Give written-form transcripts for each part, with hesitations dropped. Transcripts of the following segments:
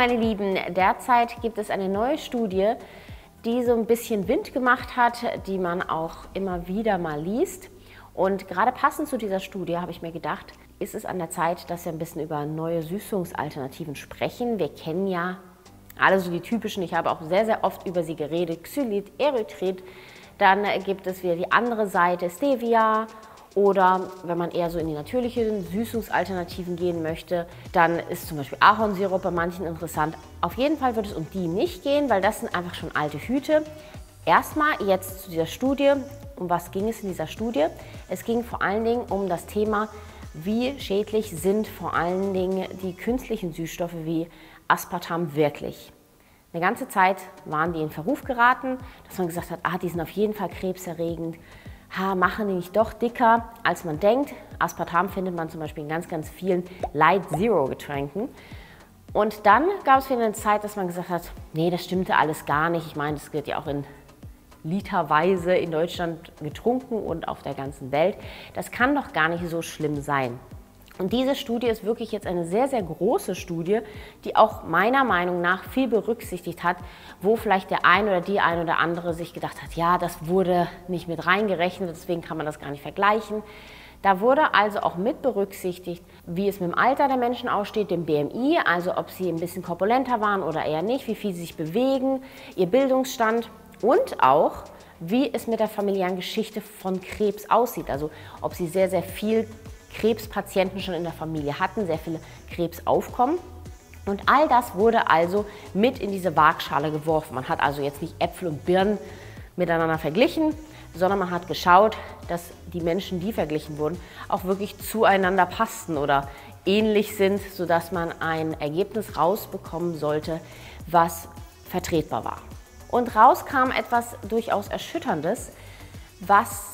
meine Lieben, derzeit gibt es eine neue Studie, die so ein bisschen Wind gemacht hat, die man auch immer wieder mal liest. Und gerade passend zu dieser Studie habe ich mir gedacht, ist es an der Zeit, dass wir ein bisschen über neue Süßungsalternativen sprechen. Wir kennen ja alle so die typischen, ich habe auch sehr, sehr oft über sie geredet, Xylit, Erythrit. Dann gibt es wieder die andere Seite, Stevia. Oder wenn man eher so in die natürlichen Süßungsalternativen gehen möchte, dann ist zum Beispiel Ahornsirup bei manchen interessant. Auf jeden Fall wird es um die nicht gehen, weil das sind einfach schon alte Hüte. Erstmal jetzt zu dieser Studie. Um was ging es in dieser Studie? Es ging vor allen Dingen um das Thema, wie schädlich sind vor allen Dingen die künstlichen Süßstoffe wie Aspartam wirklich. Eine ganze Zeit waren die in Verruf geraten, dass man gesagt hat, die sind auf jeden Fall krebserregend. Machen die nicht doch dicker, als man denkt. Aspartam findet man zum Beispiel in ganz, ganz vielen Light Zero Getränken. Und dann gab es wieder eine Zeit, dass man gesagt hat, nee, das stimmte alles gar nicht. Ich meine, das wird ja auch in literweise in Deutschland getrunken und auf der ganzen Welt. Das kann doch gar nicht so schlimm sein. Und diese Studie ist wirklich jetzt eine sehr, sehr große Studie, die auch meiner Meinung nach viel berücksichtigt hat, wo vielleicht der ein oder andere sich gedacht hat, ja, das wurde nicht mit reingerechnet, deswegen kann man das gar nicht vergleichen. Da wurde also auch mit berücksichtigt, wie es mit dem Alter der Menschen aussteht, dem BMI, also ob sie ein bisschen korpulenter waren oder eher nicht, wie viel sie sich bewegen, ihr Bildungsstand und auch, wie es mit der familiären Geschichte von Krebs aussieht, also ob sie sehr, sehr viel Krebspatienten schon in der Familie hatten, sehr viele Krebsaufkommen. Und all das wurde also mit in diese Waagschale geworfen. Man hat also jetzt nicht Äpfel und Birnen miteinander verglichen, sondern man hat geschaut, dass die Menschen, die verglichen wurden, auch wirklich zueinander passten oder ähnlich sind, sodass man ein Ergebnis rausbekommen sollte, was vertretbar war. Und raus kam etwas durchaus Erschütterndes, was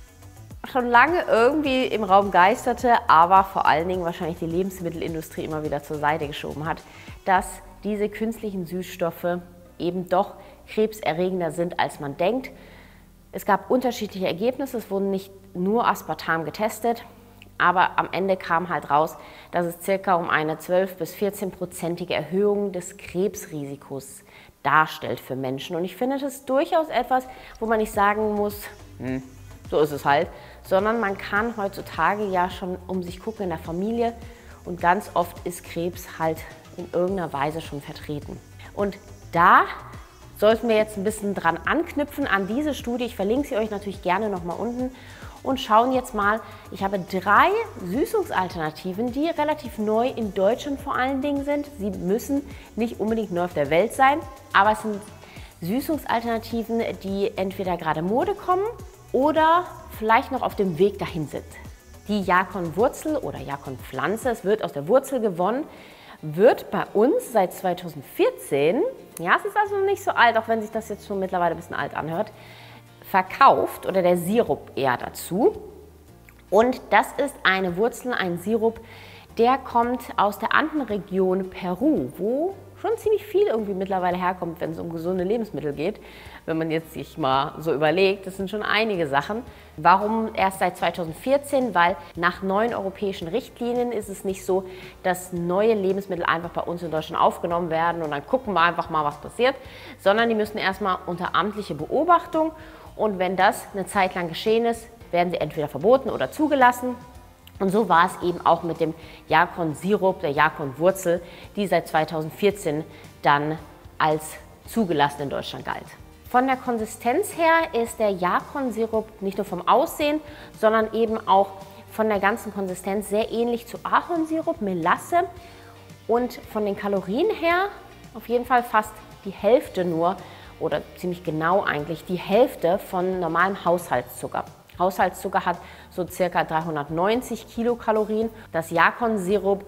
schon lange irgendwie im Raum geisterte, aber vor allen Dingen wahrscheinlich die Lebensmittelindustrie immer wieder zur Seite geschoben hat, dass diese künstlichen Süßstoffe eben doch krebserregender sind, als man denkt. Es gab unterschiedliche Ergebnisse, es wurden nicht nur Aspartam getestet, aber am Ende kam halt raus, dass es circa um eine 12- bis 14-prozentige Erhöhung des Krebsrisikos darstellt für Menschen. Und ich finde, das ist durchaus etwas, wo man nicht sagen muss, so ist es halt, sondern man kann heutzutage ja schon um sich gucken in der Familie und ganz oft ist Krebs halt in irgendeiner Weise schon vertreten. Und da sollten wir jetzt ein bisschen dran anknüpfen an diese Studie. Ich verlinke sie euch natürlich gerne nochmal unten und schauen jetzt mal, ich habe 3 Süßungsalternativen, die relativ neu in Deutschland vor allen Dingen sind. Sie müssen nicht unbedingt neu auf der Welt sein, aber es sind Süßungsalternativen, die entweder gerade Mode kommen oder vielleicht noch auf dem Weg dahin sind. Die Jakon-Wurzel oder Jakon-Pflanze, es wird aus der Wurzel gewonnen, wird bei uns seit 2014, ja, es ist also noch nicht so alt, auch wenn sich das jetzt schon mittlerweile ein bisschen alt anhört, verkauft oder der Sirup eher dazu. Und das ist eine Wurzel, ein Sirup, der kommt aus der Andenregion Peru, wo schon ziemlich viel irgendwie mittlerweile herkommt, wenn es um gesunde Lebensmittel geht. Wenn man jetzt sich mal so überlegt, das sind schon einige Sachen. Warum erst seit 2014? Weil nach neuen europäischen Richtlinien ist es nicht so, dass neue Lebensmittel einfach bei uns in Deutschland aufgenommen werden und dann gucken wir einfach mal, was passiert, sondern die müssen erstmal unter amtliche Beobachtung und wenn das eine Zeit lang geschehen ist, werden sie entweder verboten oder zugelassen. Und so war es eben auch mit dem Jakon-Sirup, der Jakon-Wurzel, die seit 2014 dann als zugelassen in Deutschland galt. Von der Konsistenz her ist der Jakon-Sirup nicht nur vom Aussehen, sondern eben auch von der ganzen Konsistenz sehr ähnlich zu Ahornsirup, Melasse und von den Kalorien her auf jeden Fall fast die Hälfte nur oder ziemlich genau eigentlich die Hälfte von normalem Haushaltszucker. Haushaltszucker hat so circa 390 Kilokalorien, das Jakon-Sirup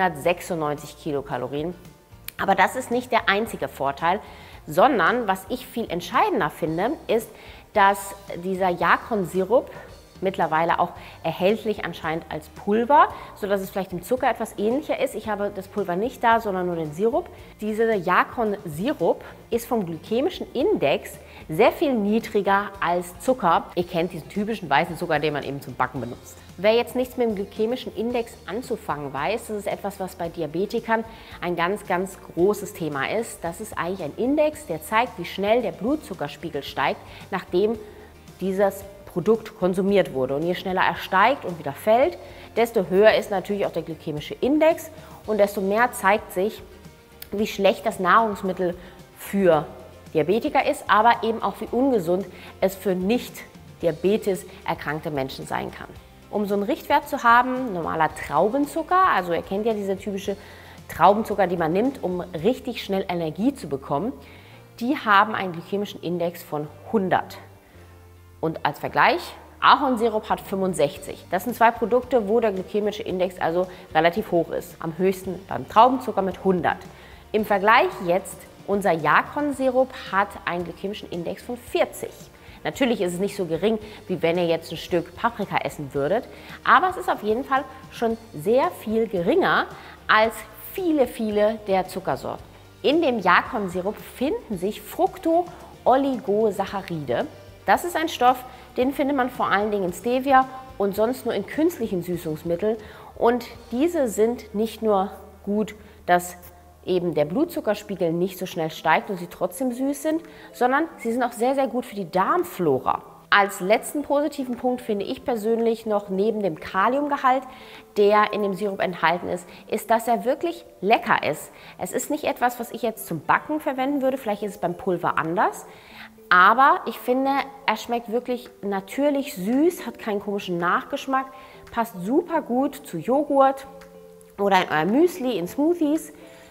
196 Kilokalorien. Aber das ist nicht der einzige Vorteil, sondern was ich viel entscheidender finde, ist, dass dieser Jakon-Sirup mittlerweile auch erhältlich anscheinend als Pulver, sodass es vielleicht dem Zucker etwas ähnlicher ist. Ich habe das Pulver nicht da, sondern nur den Sirup. Dieser Yakon-Sirup ist vom glykämischen Index sehr viel niedriger als Zucker. Ihr kennt diesen typischen weißen Zucker, den man eben zum Backen benutzt. Wer jetzt nichts mit dem glykämischen Index anzufangen weiß, das ist etwas, was bei Diabetikern ein ganz, ganz großes Thema ist. Das ist eigentlich ein Index, der zeigt, wie schnell der Blutzuckerspiegel steigt, nachdem dieses Produkt konsumiert wurde. Und je schneller er steigt und wieder fällt, desto höher ist natürlich auch der glykämische Index und desto mehr zeigt sich, wie schlecht das Nahrungsmittel für Diabetiker ist, aber eben auch wie ungesund es für nicht-Diabetes erkrankte Menschen sein kann. Um so einen Richtwert zu haben, normaler Traubenzucker, also ihr kennt ja diese typische Traubenzucker, die man nimmt, um richtig schnell Energie zu bekommen, die haben einen glykämischen Index von 100. Und als Vergleich, Ahornsirup hat 65. Das sind zwei Produkte, wo der glykämische Index also relativ hoch ist. Am höchsten beim Traubenzucker mit 100. Im Vergleich jetzt, unser Yakon-Sirup hat einen glykämischen Index von 40. Natürlich ist es nicht so gering, wie wenn ihr jetzt ein Stück Paprika essen würdet, aber es ist auf jeden Fall schon sehr viel geringer als viele der Zuckersorten. In dem Yakon-Sirup finden sich Fructoooligosaccharide. Das ist ein Stoff, den findet man vor allen Dingen in Stevia und sonst nur in künstlichen Süßungsmitteln. Und diese sind nicht nur gut, dass eben der Blutzuckerspiegel nicht so schnell steigt und sie trotzdem süß sind, sondern sie sind auch sehr, sehr gut für die Darmflora. Als letzten positiven Punkt finde ich persönlich noch neben dem Kaliumgehalt, der in dem Sirup enthalten ist, dass er wirklich lecker ist. Es ist nicht etwas, was ich jetzt zum Backen verwenden würde, vielleicht ist es beim Pulver anders, aber ich finde, er schmeckt wirklich natürlich süß, hat keinen komischen Nachgeschmack, passt super gut zu Joghurt oder in euer Müsli, in Smoothies.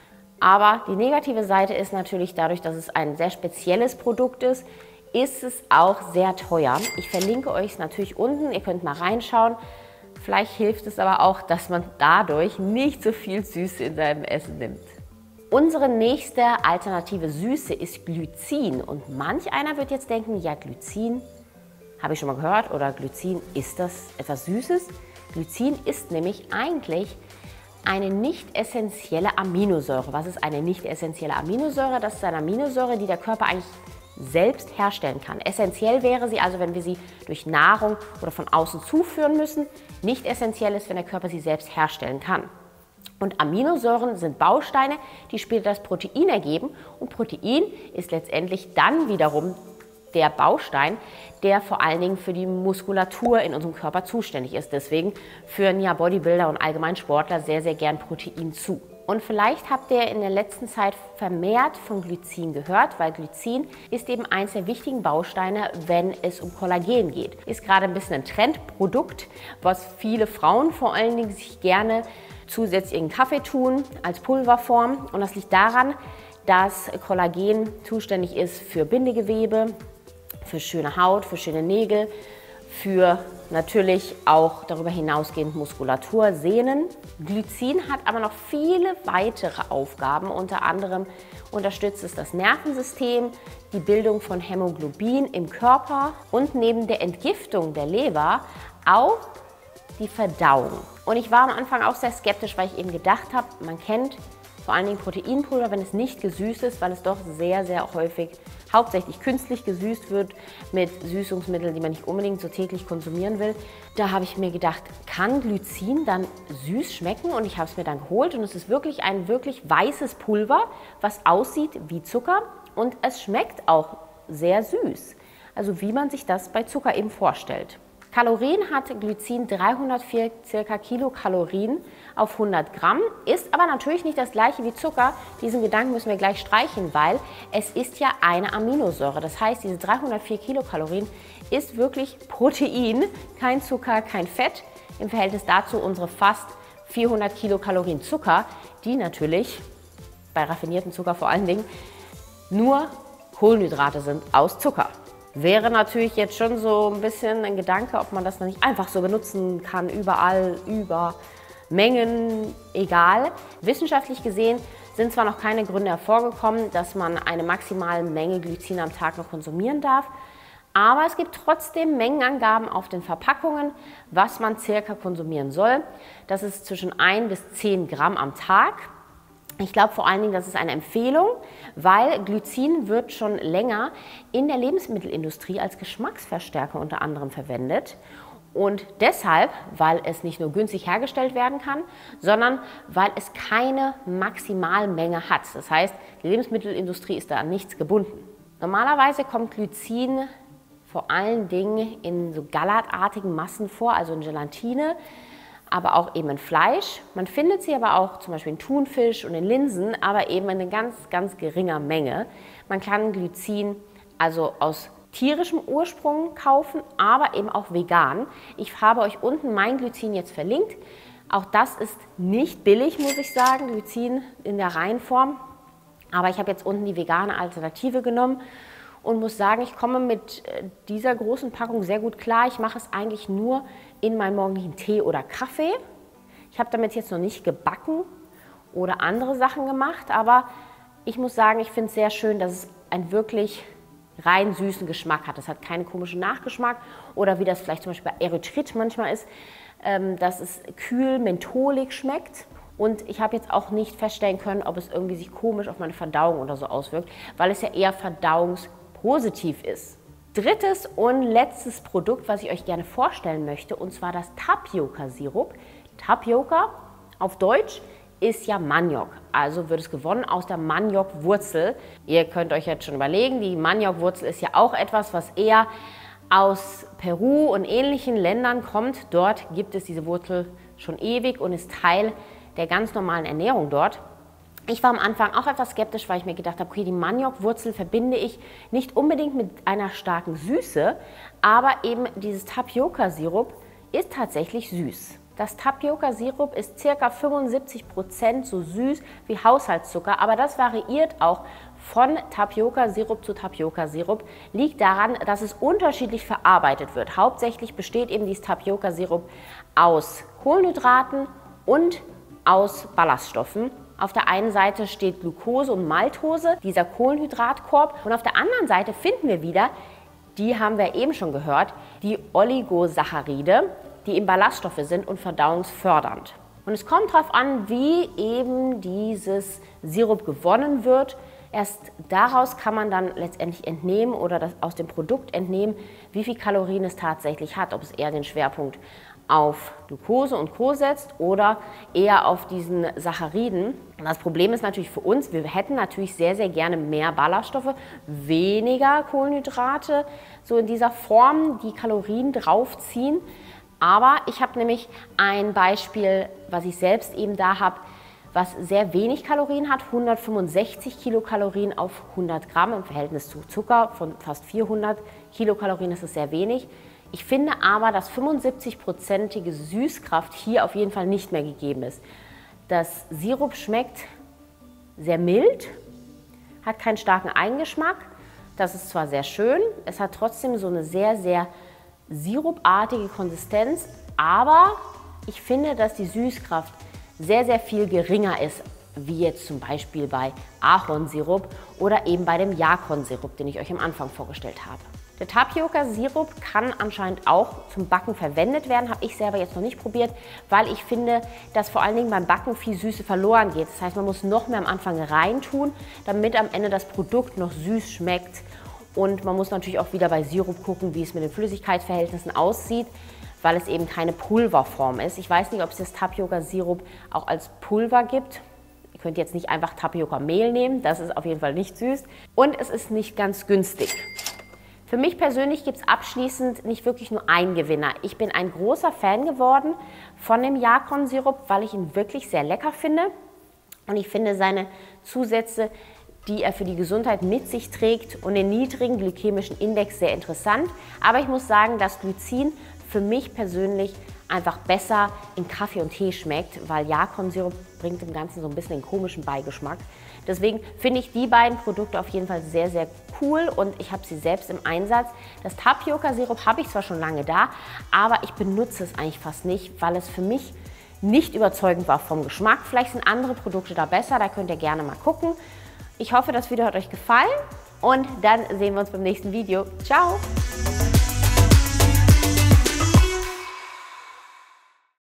Aber die negative Seite ist natürlich dadurch, dass es ein sehr spezielles Produkt ist es auch sehr teuer. Ich verlinke euch es natürlich unten, ihr könnt mal reinschauen. Vielleicht hilft es aber auch, dass man dadurch nicht so viel Süße in seinem Essen nimmt. Unsere nächste alternative Süße ist Glycin. Und manch einer wird jetzt denken, ja, Glycin habe ich schon mal gehört oder Glycin, ist das etwas Süßes? Glycin ist nämlich eigentlich eine nicht essentielle Aminosäure. Was ist eine nicht essentielle Aminosäure? Das ist eine Aminosäure, die der Körper eigentlich selbst herstellen kann. Essentiell wäre sie also, wenn wir sie durch Nahrung oder von außen zuführen müssen. Nicht essentiell ist, wenn der Körper sie selbst herstellen kann. Und Aminosäuren sind Bausteine, die später das Protein ergeben. Und Protein ist letztendlich dann wiederum der Baustein, der vor allen Dingen für die Muskulatur in unserem Körper zuständig ist. Deswegen führen ja Bodybuilder und allgemein Sportler sehr, sehr gern Protein zu. Und vielleicht habt ihr in der letzten Zeit vermehrt von Glycin gehört, weil Glycin ist eben eins der wichtigen Bausteine, wenn es um Kollagen geht. Ist gerade ein bisschen ein Trendprodukt, was viele Frauen vor allen Dingen sich gerne zusätzlich in Kaffee tun, als Pulverform. Und das liegt daran, dass Kollagen zuständig ist für Bindegewebe, für schöne Haut, für schöne Nägel, für natürlich auch darüber hinausgehend Muskulatur, Sehnen. Glycin hat aber noch viele weitere Aufgaben. Unter anderem unterstützt es das Nervensystem, die Bildung von Hämoglobin im Körper und neben der Entgiftung der Leber auch die Verdauung. Und ich war am Anfang auch sehr skeptisch, weil ich eben gedacht habe, man kennt vor allen Dingen Proteinpulver, wenn es nicht gesüßt ist, weil es doch sehr, sehr häufig hauptsächlich künstlich gesüßt wird mit Süßungsmitteln, die man nicht unbedingt so täglich konsumieren will. Da habe ich mir gedacht, kann Glycin dann süß schmecken? Und ich habe es mir dann geholt und es ist wirklich ein wirklich weißes Pulver, was aussieht wie Zucker und es schmeckt auch sehr süß. Also wie man sich das bei Zucker eben vorstellt. Kalorien hat Glycin 304 ca. Kilokalorien auf 100 Gramm, ist aber natürlich nicht das gleiche wie Zucker. Diesen Gedanken müssen wir gleich streichen, weil es ist ja eine Aminosäure. Das heißt, diese 304 Kilokalorien ist wirklich Protein, kein Zucker, kein Fett. Im Verhältnis dazu unsere fast 400 Kilokalorien Zucker, die natürlich bei raffinierten Zucker vor allen Dingen nur Kohlenhydrate sind aus Zucker. Wäre natürlich jetzt schon so ein bisschen ein Gedanke, ob man das noch nicht einfach so benutzen kann, überall, über Mengen, egal. Wissenschaftlich gesehen sind zwar noch keine Gründe hervorgekommen, dass man eine maximale Menge Glycin am Tag noch konsumieren darf, Aber es gibt trotzdem Mengenangaben auf den Verpackungen, was man circa konsumieren soll. Das ist zwischen 1 bis 10 Gramm am Tag. Ich glaube vor allen Dingen, das ist eine Empfehlung, weil Glycin wird schon länger in der Lebensmittelindustrie als Geschmacksverstärker unter anderem verwendet. Und deshalb, weil es nicht nur günstig hergestellt werden kann, sondern weil es keine Maximalmenge hat. Das heißt, die Lebensmittelindustrie ist da an nichts gebunden. Normalerweise kommt Glycin vor allen Dingen in so gallatartigen Massen vor, also in Gelatine, aber auch eben in Fleisch. Man findet sie aber auch zum Beispiel in Thunfisch und in Linsen, aber eben in ganz, ganz geringer Menge. Man kann Glycin also aus tierischem Ursprung kaufen, aber eben auch vegan. Ich habe euch unten mein Glycin jetzt verlinkt. Auch das ist nicht billig, muss ich sagen, Glycin in der Reinform. Aber ich habe jetzt unten die vegane Alternative genommen und muss sagen, ich komme mit dieser großen Packung sehr gut klar. Ich mache es eigentlich nur in meinen morgendlichen Tee oder Kaffee. Ich habe damit jetzt noch nicht gebacken oder andere Sachen gemacht, aber ich muss sagen, ich finde es sehr schön, dass es einen wirklich rein süßen Geschmack hat. Es hat keinen komischen Nachgeschmack oder wie das vielleicht zum Beispiel bei Erythrit manchmal ist, dass es kühl, mentholig schmeckt. Und ich habe jetzt auch nicht feststellen können, ob es irgendwie sich komisch auf meine Verdauung oder so auswirkt, weil es ja eher verdauungspositiv ist. Drittes und letztes Produkt, was ich euch gerne vorstellen möchte, und zwar das Tapioca-Sirup. Tapioca auf Deutsch ist ja Maniok, also wird es gewonnen aus der Maniokwurzel. Ihr könnt euch jetzt schon überlegen, die Maniokwurzel ist ja auch etwas, was eher aus Peru und ähnlichen Ländern kommt. Dort gibt es diese Wurzel schon ewig und ist Teil der ganz normalen Ernährung dort. Ich war am Anfang auch etwas skeptisch, weil ich mir gedacht habe, okay, die Maniokwurzel verbinde ich nicht unbedingt mit einer starken Süße, aber eben dieses Tapioca-Sirup ist tatsächlich süß. Das Tapioca-Sirup ist ca. 75% so süß wie Haushaltszucker, aber das variiert auch von Tapioca-Sirup zu Tapioca-Sirup. Liegt daran, dass es unterschiedlich verarbeitet wird. Hauptsächlich besteht eben dieses Tapioca-Sirup aus Kohlenhydraten und aus Ballaststoffen. Auf der einen Seite steht Glucose und Maltose, dieser Kohlenhydratkorb, und auf der anderen Seite finden wir wieder, die haben wir eben schon gehört, die Oligosaccharide, die eben Ballaststoffe sind und verdauungsfördernd. Und es kommt darauf an, wie eben dieses Sirup gewonnen wird. Erst daraus kann man dann letztendlich entnehmen oder das aus dem Produkt entnehmen, wie viel Kalorien es tatsächlich hat, ob es eher den Schwerpunkt auf Glucose und Co. setzt oder eher auf diesen Sacchariden. Und das Problem ist natürlich für uns, wir hätten natürlich sehr, sehr gerne mehr Ballaststoffe, weniger Kohlenhydrate, so in dieser Form die Kalorien draufziehen. Aber ich habe nämlich ein Beispiel, was ich selbst eben da habe, was sehr wenig Kalorien hat, 165 Kilokalorien auf 100 Gramm im Verhältnis zu Zucker von fast 400 Kilokalorien, das ist sehr wenig. Ich finde aber, dass 75%ige Süßkraft hier auf jeden Fall nicht mehr gegeben ist. Das Sirup schmeckt sehr mild, hat keinen starken Eigengeschmack, das ist zwar sehr schön, es hat trotzdem so eine sehr, sehr sirupartige Konsistenz, aber ich finde, dass die Süßkraft sehr, sehr viel geringer ist, wie jetzt zum Beispiel bei Ahornsirup oder eben bei dem Yakon-Sirup, den ich euch am Anfang vorgestellt habe. Der Tapioca-Sirup kann anscheinend auch zum Backen verwendet werden, habe ich selber jetzt noch nicht probiert, weil ich finde, dass vor allen Dingen beim Backen viel Süße verloren geht. Das heißt, man muss noch mehr am Anfang reintun, damit am Ende das Produkt noch süß schmeckt. Und man muss natürlich auch wieder bei Sirup gucken, wie es mit den Flüssigkeitsverhältnissen aussieht, weil es eben keine Pulverform ist. Ich weiß nicht, ob es das Tapioca-Sirup auch als Pulver gibt. Ihr könnt jetzt nicht einfach Tapioca-Mehl nehmen, das ist auf jeden Fall nicht süß. Und es ist nicht ganz günstig. Für mich persönlich gibt es abschließend nicht wirklich nur einen Gewinner. Ich bin ein großer Fan geworden von dem Yakon-Sirup, weil ich ihn wirklich sehr lecker finde. Und ich finde seine Zusätze, die er für die Gesundheit mit sich trägt und den niedrigen glykämischen Index sehr interessant. Aber ich muss sagen, dass Glycin für mich persönlich einfach besser in Kaffee und Tee schmeckt, weil Yakon-Sirup bringt dem Ganzen so ein bisschen den komischen Beigeschmack. Deswegen finde ich die beiden Produkte auf jeden Fall sehr, sehr cool und ich habe sie selbst im Einsatz. Das Tapioca-Sirup habe ich zwar schon lange da, aber ich benutze es eigentlich fast nicht, weil es für mich nicht überzeugend war vom Geschmack. Vielleicht sind andere Produkte da besser, da könnt ihr gerne mal gucken. Ich hoffe, das Video hat euch gefallen und dann sehen wir uns beim nächsten Video. Ciao!